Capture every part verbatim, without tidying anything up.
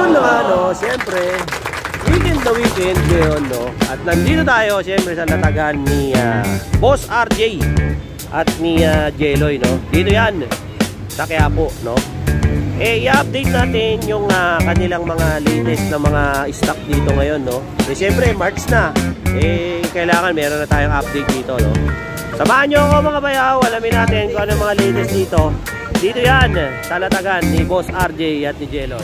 yun na nga, no, siyempre, weekend na weekend ngayon, no, at nandito tayo, siyempre, sa latagan ni uh, Boss R J at ni uh, Jeloy, no. Dito yan, sa Quiapo, no. Eh, i-update natin yung uh, kanilang mga latest na mga stock dito ngayon, no. Eh, siyempre, March na. Eh, kailangan meron na tayong update dito, no. Samahan nyo ako mga bayaw, alamin natin kung ano mga latest dito. Dito yan, sa latagan ni Boss R J at ni Jeloy.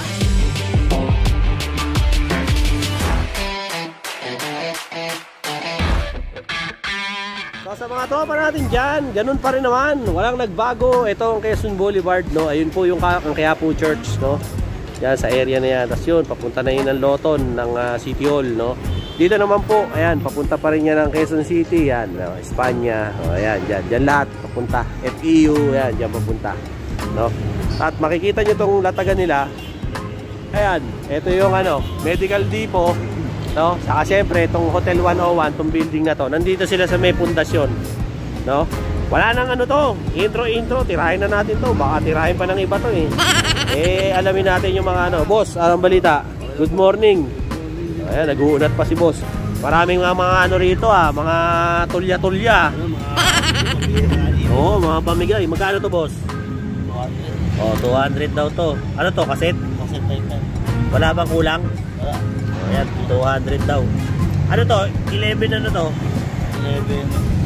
So sa mga tropa natin dyan, ganun pa rin naman, walang nagbago. Ito ang Quezon Boulevard, no? Ayun po yung ang Quiapo Church, no? Yan sa area na yan. Tapos yun, papunta na yun ng Loton ng uh, City Hall, no? Dito naman po, ayan, papunta pa rin yan ng Quezon City, yan, no? Espanya, o, ayan, dyan, dyan lahat papunta. F E U, ayan, dyan papunta, no? At makikita nyo itong latagan nila. Ayan, ito yung ano, Medical Depot, no? Saka syempre, itong Hotel one oh one, itong building na to, nandito sila sa may pundasyon, no? Wala nang ano to, intro-intro, tirahin na natin to, baka tirahin pa ng iba to eh. Eh, alamin natin yung mga ano. Boss, anong balita? Good morning. Ayan, nag-uunat pa si Boss. Maraming mga, mga ano rito ah, mga tulya-tulya. Oo, mga pamigay. Magkano to, Boss? Oh, two hundred daw to. Ano to, kaset? Kaset type. Wala bang kulang? Wala. Ayan, two hundred daw. Ano to? eleven ano to? eleven.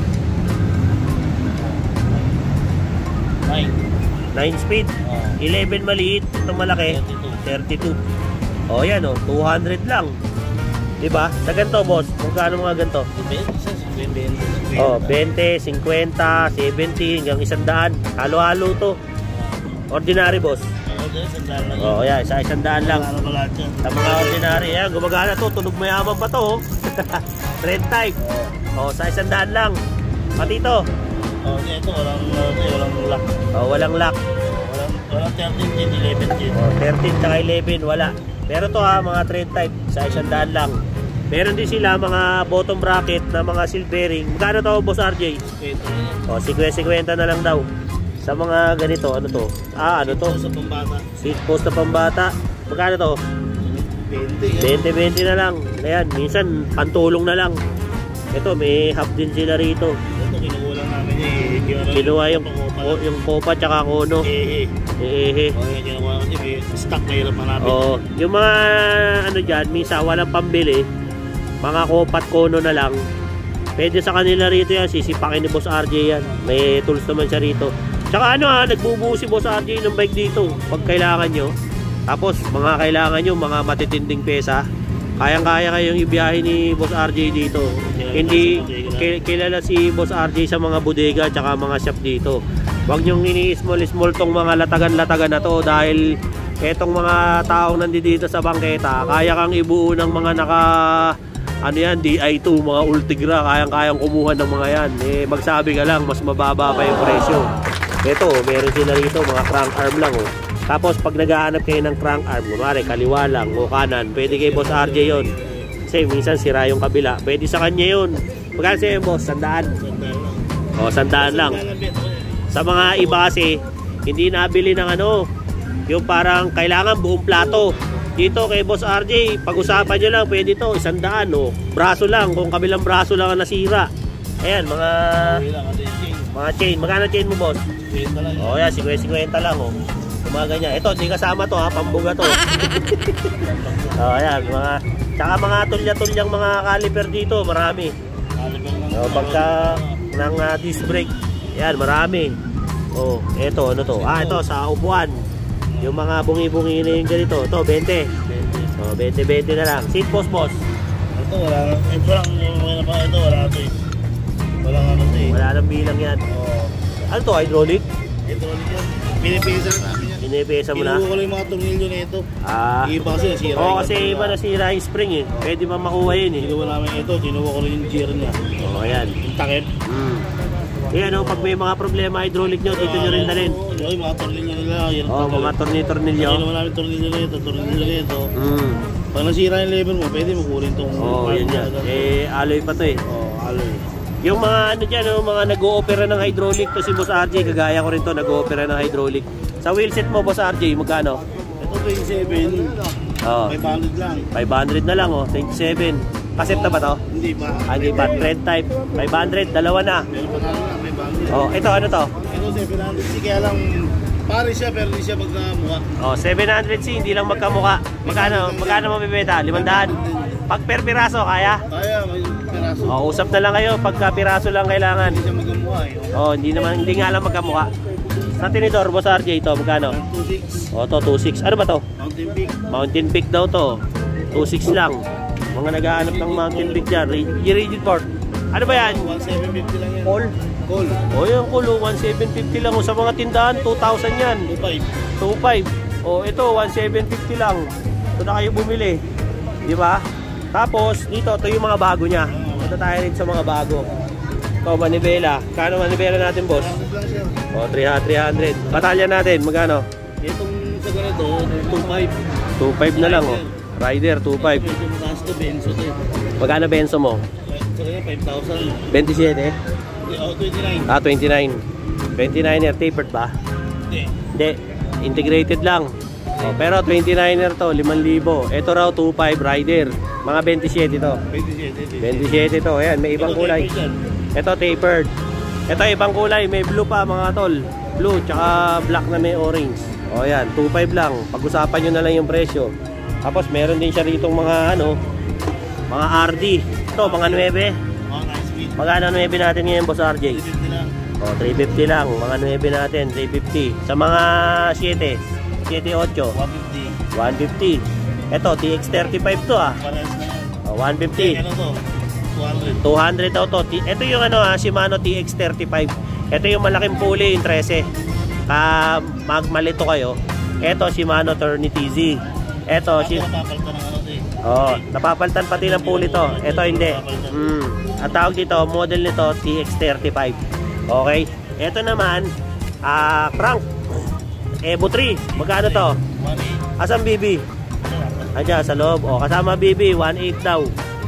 nine. nine speed. Oh. eleven maliit, itong malaki. thirty-two. Oh, yan oh, two hundred lang. Diba? Sa ganito, Boss, magkano mga ganito? Oh, twenty, fifty, seventy, hanggang isang daan. Halo-halo to. Ordinary, Boss. Oh, yan, sa isang daan lang. Sa mga ordinary, yan, gumagana to. Tunog mayaman pa to. Red type. Oh, sa isang daan lang. Pati to. Oh, ito walang walang lock. Oh, walang lock. Walang walang thirteen, eleven. Oh, thirteen tsaka eleven wala. Pero to ha, mga trend type sa isang daan lang. Meron din sila mga bottom bracket na mga silvering. Magkano to, Boss R J? Oh, fifty, fifty na lang daw. Sa mga ganito, ano to? Ah, ano to? Sa pambata. Seat post na pambata. Magkano to? twenty, twenty na lang. Ayan, minsan pantulong na lang. Ito, may half din sila rito. Ito, kinuha lang namin eh. Kinuha yung, yung Copa tsaka Kono. Eh, eh. Eh, eh. Oh, yung kinuha kasi may stock na hirap hanapin. Oh, yung mga ano dyan, minsan walang pambili. Mga Copa at Kono na lang. Pwede sa kanila rito yan, sisipakin ni Boss R J yan. May tools naman siya rito. Tsaka ano ha, nagbubuo si Boss R J ng bike dito pag kailangan nyo. Tapos mga kailangan nyo, mga matitinding pesa, kayang-kaya kayong ibiyahe ni Boss R J dito. Hindi kilala si Boss R J sa mga bodega tsaka mga shop dito. Huwag nyong ini-small-small tong mga latagan-latagan na to dahil etong mga taong nandito sa bangketa, kaya kang ibuo ng mga naka ano yan, D I two, mga Ultigra, kayang-kayang kumuha ng mga yan. Eh, magsabi ka lang, mas mababa pa yung presyo. Ito, meron sila rito, mga crank arm lang oh. Tapos pag naghahanap kayo ng crank arm, kumari kaliwa lang o kanan, pwede kay Boss R J yun. Kasi minsan sira yung kabila, pwede sa kanya yun. Magkano sa'yo, Boss? Sandaan? O, sandaan lang. Sa mga iba kasi, hindi nabili ng ano, yung parang kailangan buong plato. Dito kay Boss R J, pag-usapan nyo lang, pwede to, isandaan o. Braso lang, kung kabilang braso lang ang nasira. Ayan, mga mga chain. Magkano chain mo, Boss? O, yan, fifty, fifty lang o. Mga ganyan. Ito, hindi kasama to ha, pambuga to. O, ayan, mga, tsaka mga tulya-tulyang mga caliper dito, marami. O, pagka ng uh, disc brake, yan, marami. O, ito, ano to? Ah, ito, sa upuan. Yung mga bungi-bungi na yung ganito. Ito, twenty. O, twenty, twenty na lang. Seat post, Boss. Ito, wala. Ito lang, yung mga ito, wala ito eh. Walang ano ito eh. Wala nang bilang yan. Oo. Ano to, hydraulic? Hydraulic yan. Pinipisa na namin yan. Pinipisa mo na? Kinuha ko lang yung mga tornilyo na ito. Ah. Iba kasi nasira. Oo, kasi iba nasira yung spring eh. Pwede pa makuha yun eh. Kinuha namin ito, kinuha ko rin yung gear niya. Oo, ayan. Yung takip. Hmm. Ayan o, pag may mga problema hydraulic nyo, dito nyo rin dalhin. Oo, yung mga tornilyo nila. Oo, mga tornilyo-tornilyo. Kinuha namin tornilyo na ito, tornilyo na ito. Hmm. Pag nasira yung level mo, pwede mo kunin itong... Oo, yan yan. Eh, alloy pa to eh. Oo, alloy. Yung mga ano dyan, no, mga nag-o-opera ng hydraulic to si Boss R J, kagaya ko rin to, nag-o-opera ng hydraulic. Sa wheelset mo, Boss R J, magkano? Ito, twenty-seven, Oh, five hundred lang. five hundred na lang oh, twenty-seven. Kaset na ba to? Hindi pa. Ah, hindi pa. Trend type. five hundred, dalawa na. Meron pa nga lang, five hundred. Oh, ito ano to? Ito seven hundred C, kaya lang pare siya pero hindi siya magkamukha. Oh, seven hundred C, hindi lang magkamukha. Magkano? Magkano mabibenta? limandaan. Pag per piraso, kaya? Kaya, may piraso. Oh, usap na lang kayo pagka piraso lang kailangan. Hindi siya magkamukha eh. Oh, hindi naman hindi nga lang magkamukha. Sa tinidor, Boss R J ito, magkano? two six. Oh, to two six. Ano ba to? Mountain Peak. Mountain Peak daw to. two six lang. Mga naghahanap ng Mountain Peak dyan. Rigid port. Ano ba yan? one seven fifty lang yan. Call? Call. O yung kulo, one seven fifty lang. O sa mga tindahan, two thousand yan. two five. two five. O ito, one seven fifty lang. Ito na kayo bumili. Di ba? Tapos, dito, ito yung mga bago niya. Ito tayo rin sa mga bago. Ito, manibela. Kano manibela natin, boss? one hundred lang siya. O, three hundred. Batalya natin, magkano? Itong sa ganito, two five. two five na lang, o. Rider, two five. Medyo mataas to, benzo to eh. Magkano benso mo? Sa kanya, five thousand. twenty-seven? Oh, twenty-nine. Ah, twenty-nine. twenty-niner tapered ba? Hindi. Hindi, integrated lang. Oh, pero twenty-niner to, limang libo. Ito raw, two five rider. Mga twenty-seven to. twenty-seven. twenty-seven to. Ayan, may ibang kulay. Ito tapered. Ito ibang kulay, may blue pa mga tol. Blue, tsaka black na may orange. O ayan, two five lang. Pag-usapan nyo na lang yung presyo. Tapos meron din siya rito mga ano, mga R D. Ito, mga nueve. Oh, nice speed. Magkano nueve natin ngayon, Boss R J? three fifty lang. O, three fifty lang. Mga nueve natin, three fifty. Sa mga seven, seven, eight, one fifty. one fifty. Ito, T X thirty-five to ah. Parehas na yan. O, one fifty. Ano to? two hundred. two hundred daw to. T- Ito yung ano ah, Shimano T X thirty-five. Ito yung malaking pulley, yung thirteen. Ka magmalito kayo. Ito Shimano Tourney T Z. Ito, Ako si napapalitan ng ano to eh. oh, napapalitan pati ng pulley to. Ito hindi. Mm. Ang tawag dito, model nito T X thirty-five. Okay. Ito naman, ah, crank. Evo three. Magkano to? one eight. Asan B B? Ayan, sa loob. O, kasama B B, one eight daw.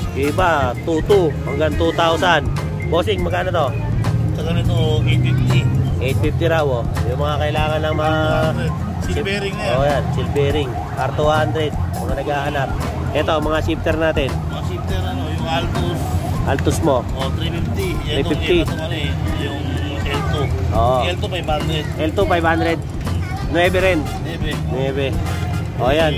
Iba, two two hanggang two thousand. Bossing, magkano to? Sa ganito, eight fifty. eight fifty raw, oh. Yung mga kailangan ng mga... Seal bearing na yan. Oh, yan, seal bearing. R two hundred, mga naghahanap. Ito, mga shifter natin. Mga shifter ano, yung Altus. Altus mo. Oh, three fifty. three fifty. Ito ano eh, yung L two. Oo. L two five hundred. L two, five hundred. nueve rin. Nebe. nueve. O, yan.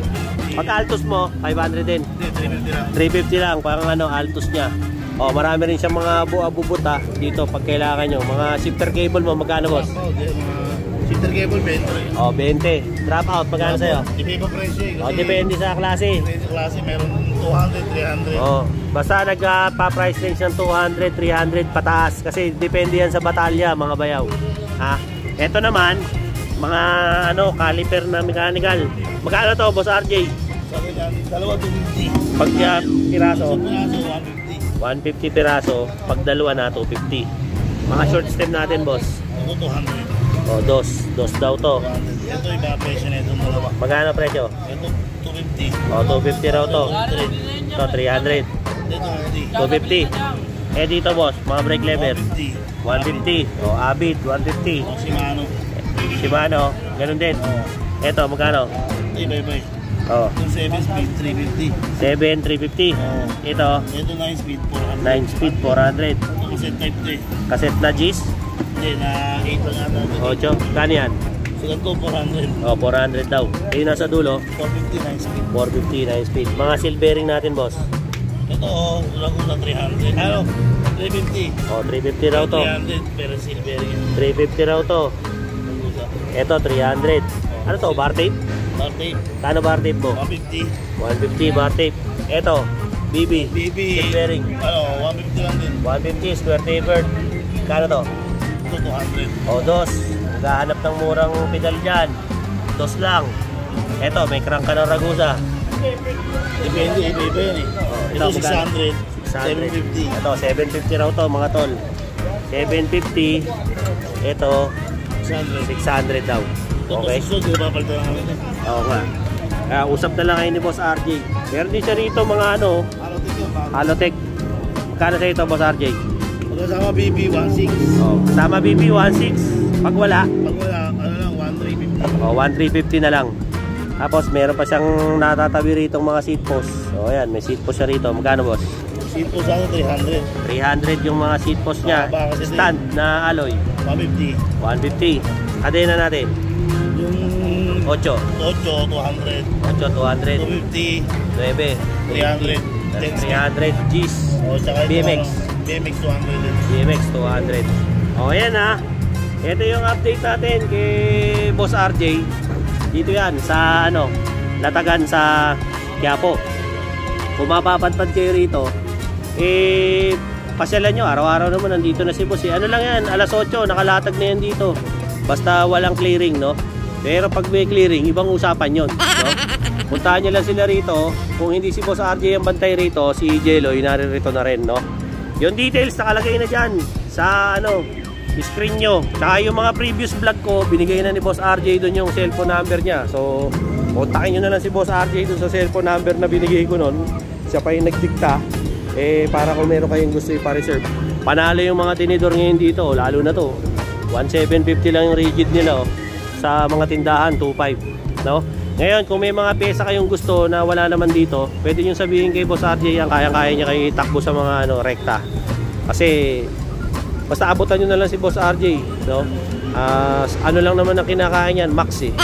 Pagka Altus mo, five hundred din. Hindi, three fifty lang. three fifty lang, parang ano, Altus niya. O, marami rin siyang mga buabubuta dito pag kailangan nyo. Mga shifter cable mo, magkano, boss? Oh, di, mga shifter cable, twenty. O, twenty. Drop out, magkano sa'yo? Iba pa presyo eh. O, depende sa klase. Depende sa klase, meron two hundred, three hundred. Oh, basta nagpa-price range ng two hundred, three hundred pataas kasi depende yan sa batalya, mga bayaw. Ha? Ito naman, mga ano, caliper na mechanical. Magkano to, Boss R J? Sabi namin, dalawa two fifty. Pag uh, piraso, Sa piraso, one fifty. one fifty piraso, pag dalawa na two fifty. Mga short stem natin, boss. Ito two hundred. Oh, dos, dos daw to. two hundred. Ito iba presyo na itong dalawa. Magkano presyo? Ito two fifty. Oh, two fifty raw to. Ito, three hundred. Ito two fifty. Eh dito, boss, mga brake lever. one fifty. one fifty. Oh, Abit, one fifty. O Shimano. Shimano, ganun din. Ito, magkano? Iba iba eh. Oh, Itong seven speed, three fifty. seven, three fifty. Oo. Ito, Ito nine speed, four hundred. nine speed, four hundred. Ito cassette type to eh. Cassette na G's, Hindi, na eight lang ata. ito. eight. Kano yan? So, ganito, four hundred. Oh, four hundred daw. Yung nasa dulo, four fifty, nine speed. four fifty, nine speed. Mga seal bearing natin, boss. Ito, oh, lang ko sa three hundred. Ano? three fifty. Oh, three fifty raw to. three hundred, pero silver yan. three fifty raw to. Nagusa. Ito, three hundred. Ano to, bar tape? Bar tape, Kano bar tape mo? one fifty. one fifty bar tape. Ito, B B. B B, Seal bearing. ano, one fifty lang din. one fifty, square tapered. Kano to? Ito, two hundred. O, dos. Naghahanap ng murang pedal dyan. Dos lang. Eto, may crank ka ng Ragusa. Depende, iba-iba yan eh. Oh, Ito, ito, six hundred. six hundred. seven fifty. Ito, seven fifty raw to mga tol. seven fifty. Ito, six hundred. six hundred daw. Ito, Okay? susunod, di ba papalitan lang namin eh. Oo nga. Kaya usap na lang kayo ni Boss R J. Meron din siya rito mga ano, Ano, tigyan ba? Halotech. Magkano sa ito, Boss R J? Magkasama B B, one six. Oh, kasama B B, one six. Pag wala, Pag wala, ano lang, one three fifty. oh, one three fifty na lang. Tapos meron pa siyang natatabi rito mga seat post. So ayan, may seat post siya rito. Magkano boss? Seat po sa ano, three hundred. three hundred yung mga seat post niya. Baka kasi Stand na alloy. one fifty. one fifty. Kadena natin. Yung eight. eight, two hundred. eight, two hundred. two fifty. nine. three hundred. three hundred. G's. O, tsaka B M X. ito, ano, B M X two hundred. B M X two hundred. O ayan ha. Ito yung update natin kay Boss R J. Dito yan sa ano, Latagan sa Quiapo. Kung mapapadpad kayo rito, eh pasyalan nyo, araw-araw naman nandito na si Boss eh. Ano lang yan, alas eight, nakalatag na yan dito. Basta walang clearing, no? Pero pag may clearing, ibang usapan yon, no? Puntahan nyo lang sila rito. Kung hindi si Boss R J ang bantay rito, si Jeloy naririto na rin, no? Yung details nakalagay na dyan sa ano, screen nyo. Tsaka yung mga previous vlog ko, binigay na ni Boss R J doon yung cellphone number niya. So, kontakin nyo na lang si Boss R J doon sa cellphone number na binigay ko noon. Siya pa yung nagdikta. Eh, para kung meron kayong gusto ipa-reserve. Panalo yung mga tinidor ngayon dito, lalo na to. seventeen fifty lang yung rigid nila, oh. Sa mga tindahan, two five, no? Ngayon, kung may mga pesa kayong gusto na wala naman dito, pwede nyo sabihin kay Boss R J yan, kaya-kaya niya kayo itakbo sa mga ano, rekta. Kasi basta abutan nyo na lang si Boss R J, no? Uh, ano lang naman ang kinakain yan, max eh.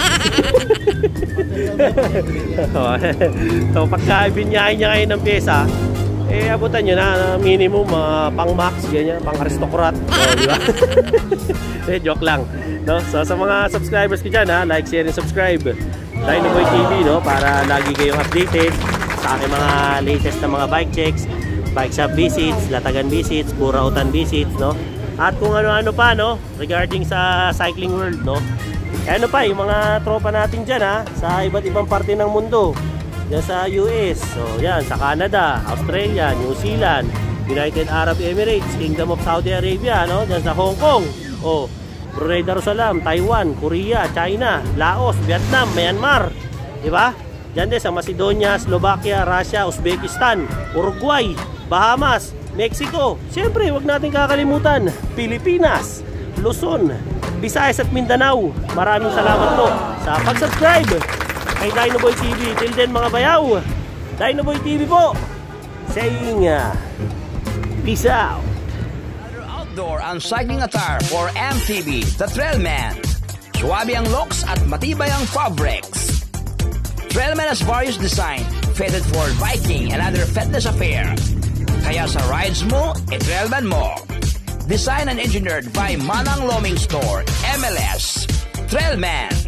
So pagka binyahin niya kayo ng pyesa, eh abutan nyo na minimum uh, pang max, ganyan, pang aristocrat, so, di ba? Eh, joke lang, no? So sa mga subscribers ko dyan, ha, like, share, and subscribe Dynoboy T V, no? Para lagi kayong updated sa aking mga latest na mga bike checks, bike shop visits, Latagan visits, Burautan visits, no? At kung ano-ano pa, no, regarding sa cycling world, no. Ano pa, yung mga tropa natin dyan, ha, sa iba't ibang parte ng mundo. Diyan sa U S, so yan, sa Canada, Australia, New Zealand, United Arab Emirates, Kingdom of Saudi Arabia, no, diyan sa Hong Kong, oh, Brunei Darussalam, Taiwan, Korea, China, Laos, Vietnam, Myanmar, di ba? Diyan din sa Macedonia, Slovakia, Russia, Uzbekistan, Uruguay, Bahamas, Mexico, siyempre wag natin kakalimutan, Pilipinas, Luzon, Visayas at Mindanao. Maraming salamat po sa pag-subscribe kay Dynoboy T V. Till then mga bayaw, Dynoboy T V po saying uh, peace out. Another outdoor and cycling attire for M T B, the Trailman. Suwabe ang looks at matibay ang fabrics. Trailman has various design fitted for biking and other fitness affair. Kaya sa rides mo, i-Trailman mo. Designed and engineered by Manang Loming Store, M L S. Trailman.